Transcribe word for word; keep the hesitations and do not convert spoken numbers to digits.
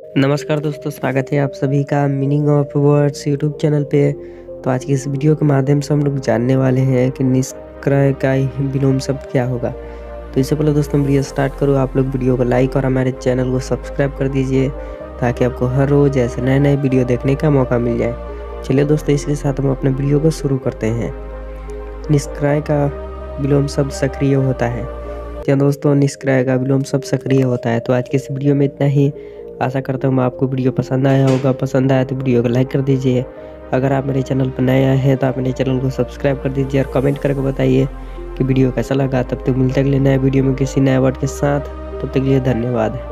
नमस्कार दोस्तों, स्वागत है आप सभी का meaning of words YouTube channel पे। तो आज की इस वीडियो के माध्यम से हम लोग जानने वाले हैं कि निष्क्रय का विलोम शब्द क्या होगा। तो इससे पहले दोस्तों वीडियो स्टार्ट करूँ, आप लोग वीडियो को लाइक और हमारे चैनल को सब्सक्राइब कर दीजिए ताकि आपको हर रोज़ ऐसे नए नए वीडियो देखने का मौका मिल जाए। चलिए दोस्तों, इसके साथ हम अपने वीडियो को शुरू करते हैं। निष्क्रय का विलोम शब्द सक्रिय होता है। क्या दोस्तों, निष्क्रय का विलोम शब्द सक्रिय होता है। तो आज के इस वीडियो में इतना ही। आशा करता हूँ आपको वीडियो पसंद आया होगा। पसंद आया तो वीडियो को लाइक कर दीजिए। अगर आप मेरे चैनल पर नए आए हैं तो आप मेरे चैनल को सब्सक्राइब कर दीजिए और कमेंट करके बताइए कि वीडियो कैसा लगा। तब तक मिलते अगले नए वीडियो में किसी नए वर्ड के साथ। तब तक के लिए धन्यवाद।